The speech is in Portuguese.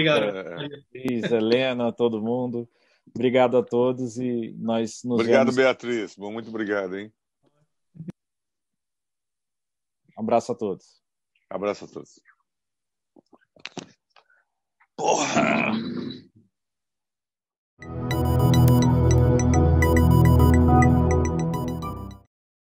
obrigado. Beatriz, Helena, todo mundo. Obrigado a todos e nós nos Obrigado, vemos. Beatriz. Bom, muito obrigado, hein? Um abraço a todos. Abraço a todos. Porra!